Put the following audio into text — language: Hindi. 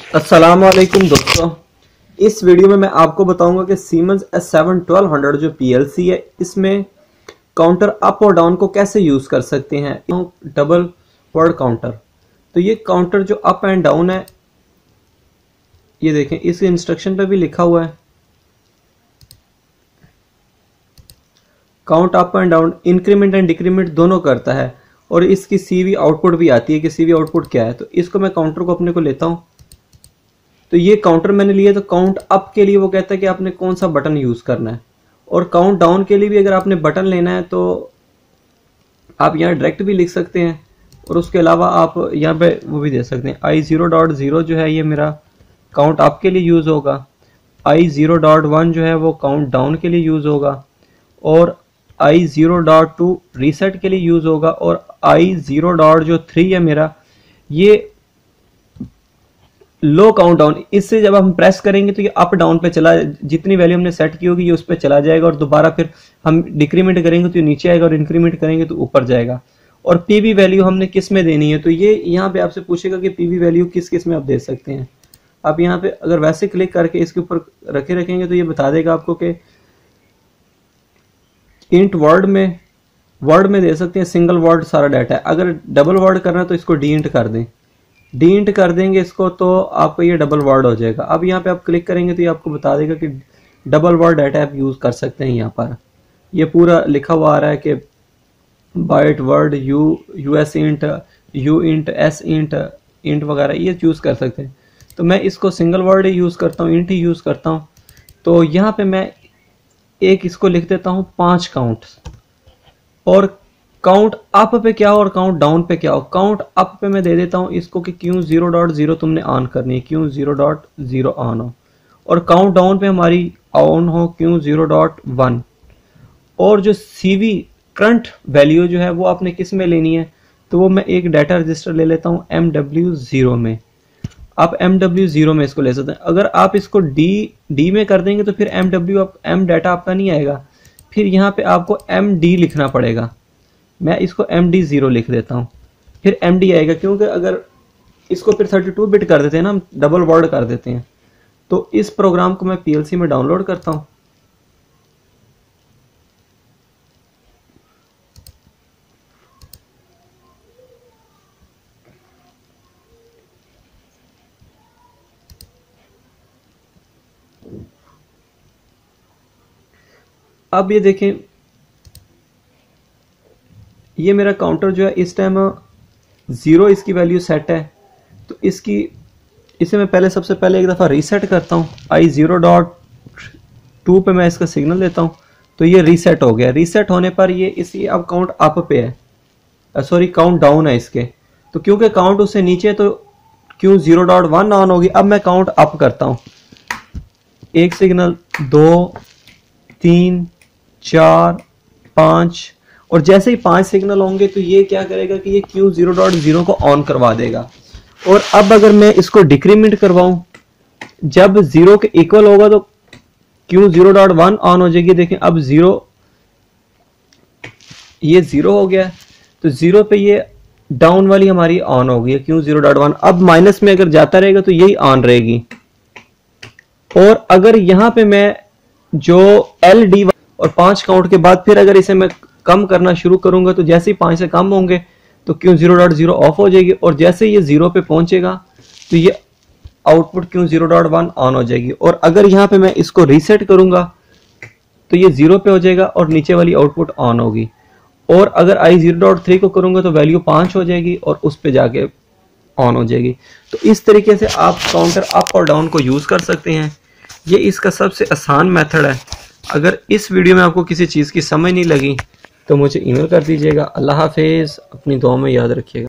अस्सलाम वालेकुम दोस्तों, इस वीडियो में मैं आपको बताऊंगा कि सीमेंस S7 1200 जो PLC है इसमें काउंटर अप और डाउन को कैसे यूज कर सकते हैं। डबल वर्ड काउंटर, तो ये काउंटर जो अप एंड डाउन है ये देखें, इस इंस्ट्रक्शन पे भी लिखा हुआ है count up and down, increment and decrement दोनों करता है और इसकी CV आउटपुट भी आती है कि CV आउटपुट क्या है। तो इसको मैं काउंटर को अपने को लेता हूं, तो ये काउंटर मैंने लिया। तो काउंट अप के लिए वो कहता है कि आपने कौन सा बटन यूज करना है, और काउंट डाउन के लिए भी अगर आपने बटन लेना है तो आप यहाँ डायरेक्ट भी लिख सकते हैं, और उसके अलावा आप यहाँ पे वो भी दे सकते हैं। I0.0 जो है ये मेरा काउंट अप के लिए यूज होगा, I0.1 जो है वो काउंट डाउन के लिए यूज होगा, और I0.2 रीसेट के लिए यूज होगा, और I0.3 है मेरा ये लो काउंट डाउन। इससे जब हम प्रेस करेंगे तो ये अप डाउन पे चला, जितनी वैल्यू हमने सेट की होगी ये उस पर चला जाएगा, और दोबारा फिर हम डिक्रीमेंट करेंगे तो नीचे आएगा, और इंक्रीमेंट करेंगे तो ऊपर जाएगा। और पीवी वैल्यू हमने किस में देनी है, तो ये यहाँ पे आपसे पूछेगा कि पीवी वैल्यू किस किस में आप दे सकते हैं। आप यहाँ पे अगर वैसे क्लिक करके इसके ऊपर रखेंगे तो ये बता देगा आपको कि इंट वर्ड में दे सकते हैं, सिंगल वर्ड सारा डाटा है। अगर डबल वर्ड करना है तो इसको डी इंट कर दें, डी इंट कर देंगे इसको तो आपको ये डबल वर्ड हो जाएगा। अब यहाँ पे आप क्लिक करेंगे तो ये आपको बता देगा कि डबल वर्ड डाटा आप यूज कर सकते हैं। यहाँ पर ये पूरा लिखा हुआ आ रहा है कि byte word US int, U int, S int वगैरह ये यूज कर सकते हैं। तो मैं इसको सिंगल वर्ड ही यूज करता हूँ, इंट ही यूज करता हूँ। तो यहाँ पे मैं एक इसको लिख देता हूँ 5 काउंट, और काउंट अप पे क्या हो और काउंट डाउन पे क्या हो। काउंट अप पे मैं दे देता हूँ इसको कि क्यों 0.0 तुमने ऑन करनी है, क्यों 0.0 ऑन हो, और काउंट डाउन पे हमारी ऑन हो क्यों 0.1। और जो CV करंट वैल्यू जो है वो आपने किस में लेनी है, तो वो मैं एक डाटा रजिस्टर ले लेता हूँ MW0 में। आप MW0 में इसको ले सकते हैं। अगर आप इसको D में कर देंगे तो फिर M डाटा आपका नहीं आएगा, फिर यहाँ पे आपको MD लिखना पड़ेगा। मैं इसको MD0 लिख देता हूँ, फिर MD आएगा, क्योंकि अगर इसको फिर 32 बिट कर देते हैं ना, हम डबल वर्ड कर देते हैं। तो इस प्रोग्राम को मैं PLC में डाउनलोड करता हूँ। अब ये देखें, ये मेरा काउंटर जो है इस टाइम 0 इसकी वैल्यू सेट है। तो इसे मैं पहले सबसे पहले एक दफ़ा रीसेट करता हूँ। I0.2 पे मैं इसका सिग्नल देता हूँ, तो ये रीसेट हो गया। रीसेट होने पर ये इसी अब काउंट अप पे है, सॉरी काउंट डाउन है इसके। तो क्योंकि काउंट उससे नीचे है तो क्यों 0.1 ऑन होगी। अब मैं काउंट अप करता हूँ, एक सिग्नल, 2, 3, 4, 5, और जैसे ही 5 सिग्नल होंगे तो ये क्या करेगा कि ये क्यू 0.0 को ऑन करवा देगा। और अब अगर मैं इसको डिक्रीमेंट करवाऊं, जब 0 के इक्वल होगा तो क्यू 0.1 ऑन हो जाएगी। देखें अब 0, ये 0 हो गया, तो 0 पे ये डाउन वाली हमारी ऑन हो गई क्यू 0.1। अब माइनस में अगर जाता रहेगा तो यही ऑन रहेगी। और अगर यहां पे मैं जो LD और 5 काउंट के बाद फिर अगर इसे मैं कम करना शुरू करूंगा तो जैसे ही 5 से कम होंगे तो क्यों 0.0 ऑफ हो जाएगी, और जैसे ये 0 पे पहुंचेगा तो ये आउटपुट क्यों 0.1 ऑन हो जाएगी। और अगर यहाँ पे मैं इसको रीसेट करूंगा तो ये 0 पे हो जाएगा और नीचे वाली आउटपुट ऑन होगी। और अगर I0.3 को करूंगा तो वैल्यू 5 हो जाएगी और उस पे जाके ऑन हो जाएगी। तो इस तरीके से आप काउंटर अप और डाउन को यूज कर सकते हैं। ये इसका सबसे आसान मेथड है। अगर इस वीडियो में आपको किसी चीज़ की समझ नहीं लगी तो मुझे ईमेल कर दीजिएगा। अल्लाह हाफिज़, अपनी दुआ में याद रखिएगा।